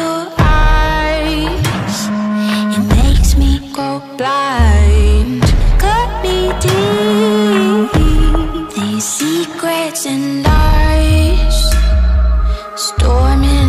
your eyes, it makes me go blind. Cut me deep, these secrets and lies storming